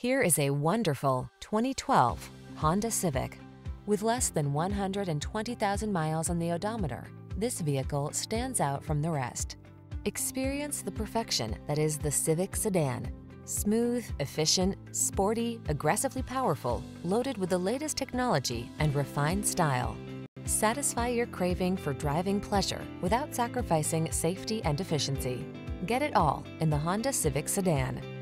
Here is a wonderful 2012 Honda Civic. With less than 120,000 miles on the odometer, this vehicle stands out from the rest. Experience the perfection that is the Civic sedan. Smooth, efficient, sporty, aggressively powerful, loaded with the latest technology and refined style. Satisfy your craving for driving pleasure without sacrificing safety and efficiency. Get it all in the Honda Civic sedan.